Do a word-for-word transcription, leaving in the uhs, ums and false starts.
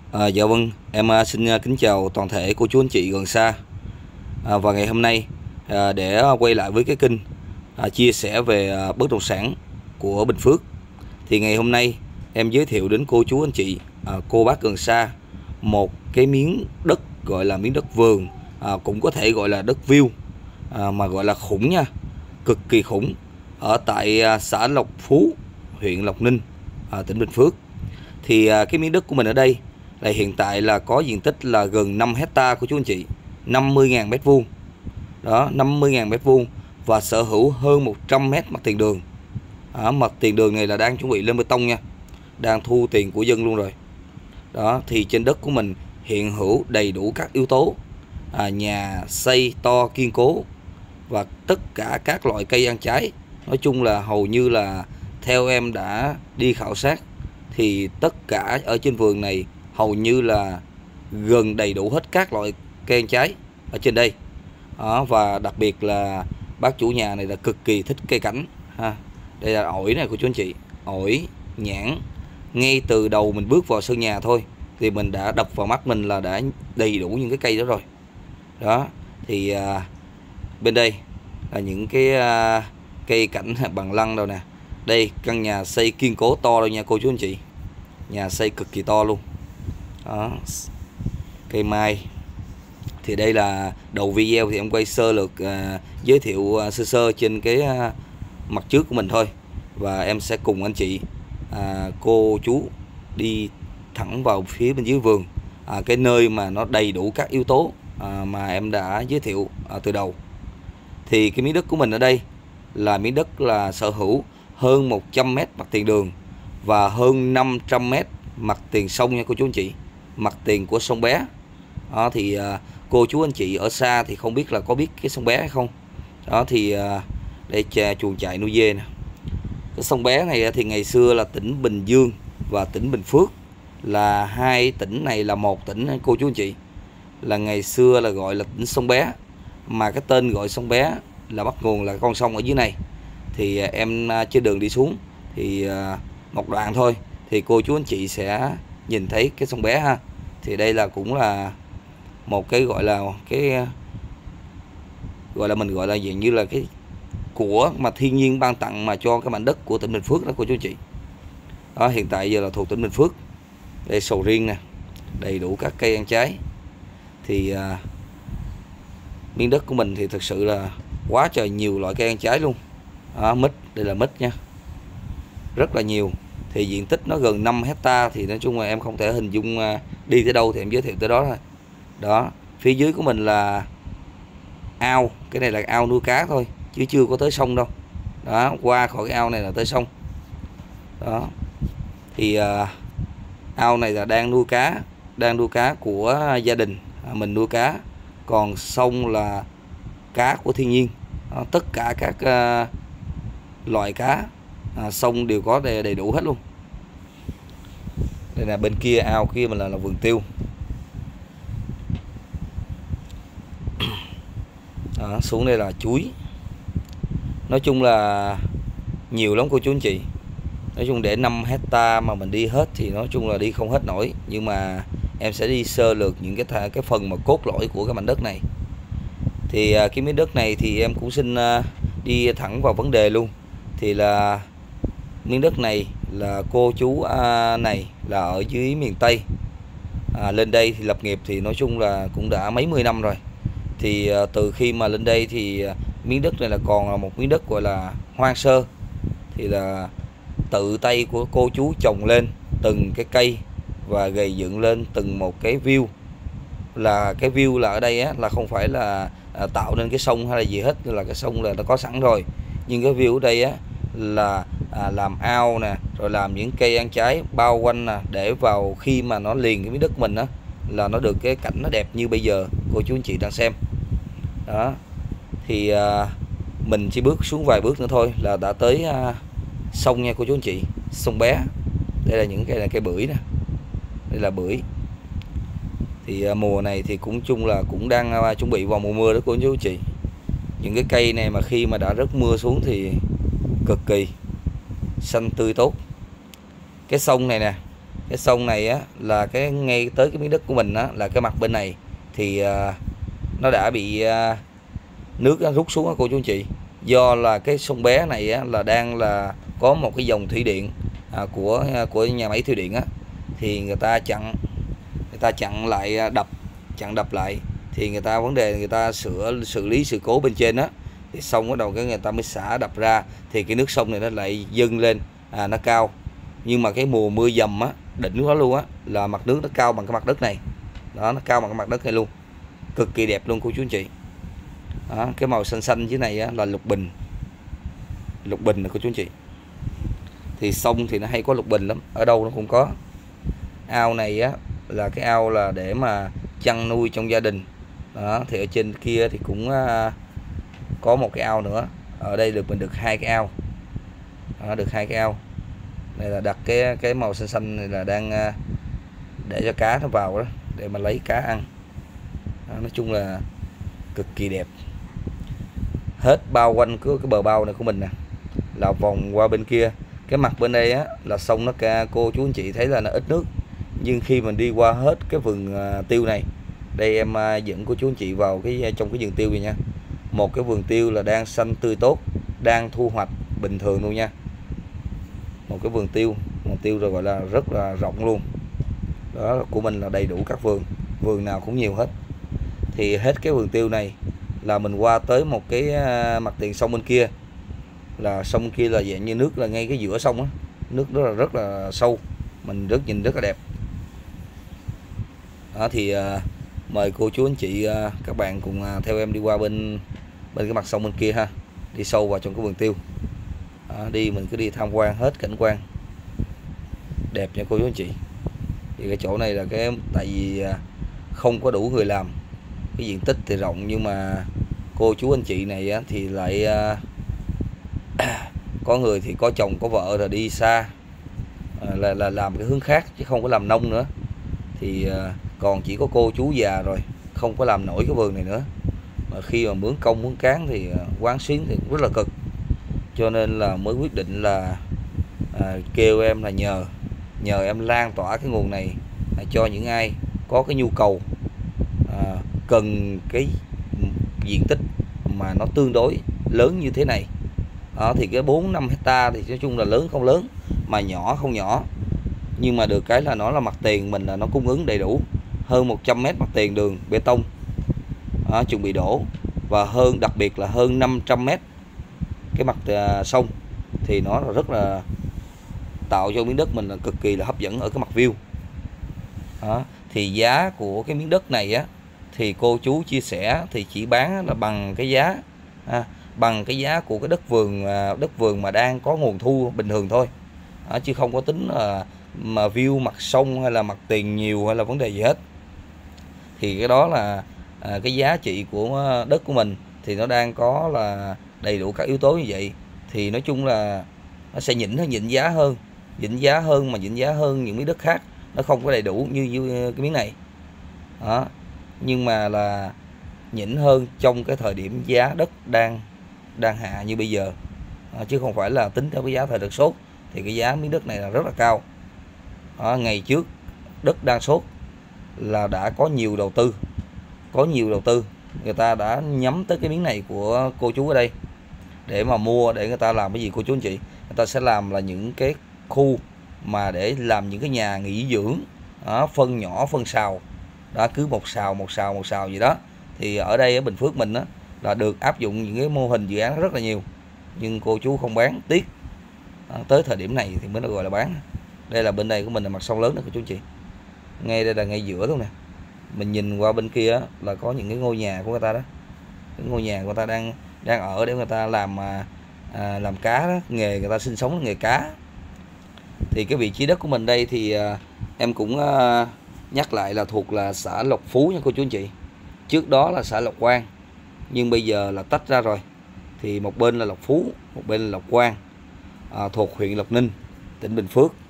À, dạ vâng, em à, xin à, kính chào toàn thể cô chú anh chị gần xa. À, và ngày hôm nay à, để quay lại với cái kênh à, chia sẻ về à, bất động sản của Bình Phước. Thì ngày hôm nay em giới thiệu đến cô chú anh chị, à, cô bác gần xa một cái miếng đất gọi là miếng đất vườn, à, cũng có thể gọi là đất view, à, mà gọi là khủng nha, cực kỳ khủng, ở tại à, xã Lộc Phú, huyện Lộc Ninh, à, tỉnh Bình Phước. Thì à, cái miếng đất của mình ở đây là hiện tại là có diện tích là gần năm hecta của chú anh chị, năm mươi nghìn mét vuông. Đó, năm mươi nghìn mét vuông và sở hữu hơn một trăm mét mặt tiền đường. À, mặt tiền đường này là đang chuẩn bị lên bê tông nha, đang thu tiền của dân luôn rồi. Đó, thì trên đất của mình hiện hữu đầy đủ các yếu tố, à, nhà xây to kiên cố và tất cả các loại cây ăn trái. Nói chung là hầu như là theo em đã đi khảo sát thì tất cả ở trên vườn này hầu như là gần đầy đủ hết các loại cây ăn trái ở trên đây. Đó, và đặc biệt là bác chủ nhà này là cực kỳ thích cây cảnh ha. Đây là ổi này của chú anh chị, ổi, nhãn. Ngay từ đầu mình bước vào sân nhà thôi thì mình đã đập vào mắt mình là đã đầy đủ những cái cây đó rồi. Đó, thì à, bên đây là những cái à, cây cảnh bằng lăng đâu nè. Đây căn nhà xây kiên cố to đâu nha cô chú anh chị, nhà xây cực kỳ to luôn. Đó, cây mai. Thì đây là đầu video thì em quay sơ lược, à, giới thiệu à, sơ sơ trên cái à, mặt trước của mình thôi. Và em sẽ cùng anh chị, à, cô chú đi thẳng vào phía bên dưới vườn, à, cái nơi mà nó đầy đủ các yếu tố à, mà em đã giới thiệu à, từ đầu. Thì cái miếng đất của mình ở đây là miếng đất là sở hữu hơn một trăm mét mặt tiền đường và hơn năm trăm mét mặt tiền sông nha cô chú anh chị, mặt tiền của sông Bé. Đó, thì à, cô chú anh chị ở xa thì không biết là có biết cái sông Bé hay không. Đó thì à, đây cha chuồng trại nuôi dê nè. Cái sông Bé này thì ngày xưa là tỉnh Bình Dương và tỉnh Bình Phước, là hai tỉnh này là một tỉnh cô chú anh chị, là ngày xưa là gọi là tỉnh sông Bé, mà cái tên gọi sông Bé là bắt nguồn là con sông ở dưới này. Thì à, em à, trên đường đi xuống thì à, một đoạn thôi thì cô chú anh chị sẽ nhìn thấy cái sông Bé ha. Thì đây là cũng là một cái gọi là cái gọi là mình gọi là dạng như là cái của mà thiên nhiên ban tặng mà cho cái mảnh đất của tỉnh Bình Phước đó cô chú anh chị. Đó, hiện tại giờ là thuộc tỉnh Bình Phước. Đây sầu riêng nè, đầy đủ các cây ăn trái. Thì à, miếng đất của mình thì thực sự là quá trời nhiều loại cây ăn trái luôn. Đó, mít, đây là mít nha, rất là nhiều. Thì diện tích nó gần năm hecta, thì nói chung là em không thể hình dung à, đi tới đâu thì em giới thiệu tới đó thôi. Đó, phía dưới của mình là ao, cái này là ao nuôi cá thôi chứ chưa có tới sông đâu. Đó, qua khỏi cái ao này là tới sông. Đó, thì à, ao này là đang nuôi cá, đang nuôi cá của gia đình à, mình nuôi cá. Còn sông là cá của thiên nhiên. Đó, tất cả các à, loại cá à, sông đều có đầy, đầy đủ hết luôn. Đây là bên kia ao kia mình là, là vườn tiêu. Đó, xuống đây là chuối. Nói chung là nhiều lắm cô chú anh chị. Nói chung để năm hecta mà mình đi hết thì nói chung là đi không hết nổi. Nhưng mà em sẽ đi sơ lược những cái cái phần mà cốt lõi của cái mảnh đất này. Thì à, cái miếng đất này thì em cũng xin à, đi thẳng vào vấn đề luôn. Thì là miếng đất này là cô chú à, này là ở dưới miền Tây, à, lên đây thì lập nghiệp thì nói chung là cũng đã mấy mươi năm rồi. Thì à, từ khi mà lên đây thì à, miếng đất này là còn là một miếng đất gọi là hoang sơ. Thì là tự tay của cô chú trồng lên từng cái cây và gầy dựng lên từng một cái view. Là cái view là ở đây á, là không phải là à, tạo nên cái sông hay là gì hết, là cái sông là nó có sẵn rồi. Nhưng cái view ở đây á là à, làm ao nè, rồi làm những cây ăn trái bao quanh nè, để vào khi mà nó liền cái miếng đất mình á là nó được cái cảnh nó đẹp như bây giờ cô chú anh chị đang xem. Đó, thì à, mình chỉ bước xuống vài bước nữa thôi là đã tới à, sông nha cô chú anh chị, sông Bé. Đây là những cây là cây bưởi nè, đây là bưởi. Thì à, mùa này thì cũng chung là cũng đang à, chuẩn bị vào mùa mưa đó cô chú anh chị. Những cái cây này mà khi mà đã rớt mưa xuống thì cực kỳ xanh tươi tốt. Cái sông này nè Cái sông này á là cái ngay tới cái miếng đất của mình á, là cái mặt bên này thì à, nó đã bị à, nước nó rút xuống á cô chú anh chị. Do là cái sông Bé này á, là đang là có một cái dòng thủy điện à, của của nhà máy thủy điện á, thì người ta chặn người ta chặn lại đập chặn đập lại, thì người ta vấn đề người ta sửa xử lý sự cố bên trên á, thì xong bắt đầu cái người ta mới xả đập ra, thì cái nước sông này nó lại dâng lên à, nó cao. Nhưng mà cái mùa mưa dầm á, đỉnh của nó luôn á, là mặt nước nó cao bằng cái mặt đất này đó, nó cao bằng cái mặt đất này luôn, cực kỳ đẹp luôn cô chú anh chị. Đó, cái màu xanh xanh dưới này á, là lục bình lục bình này cô chú anh chị. Thì sông thì nó hay có lục bình lắm, ở đâu nó cũng có. Ao này á là cái ao là để mà chăn nuôi trong gia đình đó, thì ở trên kia thì cũng uh, có một cái ao nữa. Ở đây được mình được hai cái ao đó, được hai cái ao. Đây là đặt cái cái màu xanh xanh này là đang uh, để cho cá nó vào đó, để mà lấy cá ăn đó, nói chung là cực kỳ đẹp. Hết bao quanh cái, cái bờ bao này của mình nè, là vòng qua bên kia. Cái mặt bên đây á là sông nó ca, cô chú anh chị thấy là nó ít nước, nhưng khi mình đi qua hết cái vườn uh, tiêu này, đây em uh, dẫn cô chú anh chị vào cái trong cái vườn tiêu này nha. Một cái vườn tiêu là đang xanh tươi tốt, đang thu hoạch bình thường luôn nha. Một cái vườn tiêu, vườn tiêu rồi gọi là rất là rộng luôn. Đó của mình là đầy đủ các vườn, vườn nào cũng nhiều hết. Thì hết cái vườn tiêu này là mình qua tới một cái uh, mặt tiền sông bên kia, là sông kia là dạng như nước là ngay cái giữa sông á, nước rất là rất là sâu, mình rất nhìn rất là đẹp. Đó thì uh, mời cô chú anh chị uh, các bạn cùng uh, theo em đi qua bên bên cái mặt sông bên kia ha, đi sâu vào trong cái vườn tiêu. Đó, đi mình cứ đi tham quan hết cảnh quan đẹp nha cô chú anh chị. Thì cái chỗ này là cái tại vì uh, không có đủ người làm, cái diện tích thì rộng nhưng mà cô chú anh chị này á, thì lại uh, có người thì có chồng có vợ rồi đi xa à, là, là làm cái hướng khác chứ không có làm nông nữa. Thì à, còn chỉ có cô chú già rồi không có làm nổi cái vườn này nữa, mà khi mà mướn công mướn cán thì à, quán xuyến thì cũng rất là cực. Cho nên là mới quyết định là à, kêu em là nhờ nhờ em lan tỏa cái nguồn này à, cho những ai có cái nhu cầu à, cần cái diện tích mà nó tương đối lớn như thế này. Đó, thì cái bốn năm hecta thì nói chung là lớn không lớn mà nhỏ không nhỏ, nhưng mà được cái là nó là mặt tiền mình là nó cung ứng đầy đủ, hơn một trăm mét mặt tiền đường bê tông đó, chuẩn bị đổ, và hơn đặc biệt là hơn năm trăm mét cái mặt uh, sông, thì nó là rất là tạo cho miếng đất mình là cực kỳ là hấp dẫn ở cái mặt view đó. Thì giá của cái miếng đất này á thì cô chú chia sẻ thì chỉ bán là bằng cái giá à, bằng cái giá của cái đất vườn đất vườn mà đang có nguồn thu bình thường thôi à, chứ không có tính là mà view mặt sông hay là mặt tiền nhiều hay là vấn đề gì hết. Thì cái đó là à, cái giá trị của đất của mình thì nó đang có là đầy đủ các yếu tố như vậy, thì nói chung là nó sẽ nhỉnh nhỉnh giá hơn nhỉnh giá hơn mà nhỉnh giá hơn những miếng đất khác, nó không có đầy đủ như, như cái miếng này đó. Nhưng mà là nhỉnh hơn trong cái thời điểm giá đất đang đang hạ như bây giờ à, chứ không phải là tính theo cái giá thời đất sốt. Thì cái giá miếng đất này là rất là cao à, ngày trước đất đang sốt là đã có nhiều đầu tư có nhiều đầu tư người ta đã nhắm tới cái miếng này của cô chú ở đây để mà mua, để người ta làm cái gì cô chú anh chị, người ta sẽ làm là những cái khu mà để làm những cái nhà nghỉ dưỡng đó, phân nhỏ phân sào đó, cứ một sào một sào một sào gì đó. Thì ở đây ở Bình Phước mình đó, là được áp dụng những cái mô hình dự án rất là nhiều, nhưng cô chú không bán, tiếc à, tới thời điểm này thì mới được gọi là bán. Đây là bên đây của mình là mặt sông lớn đó cô chú chị, ngay đây là ngay giữa luôn nè, mình nhìn qua bên kia là có những cái ngôi nhà của người ta đó, cái ngôi nhà của người ta đang đang ở để người ta làm à, làm cá đó, nghề người ta sinh sống là nghề cá. Thì cái vị trí đất của mình đây thì à, em cũng à, nhắc lại là thuộc là xã Lộc Phú nha cô chú anh chị. Trước đó là xã Lộc Quang, nhưng bây giờ là tách ra rồi. Thì một bên là Lộc Phú, một bên là Lộc Quang, à, thuộc huyện Lộc Ninh, tỉnh Bình Phước.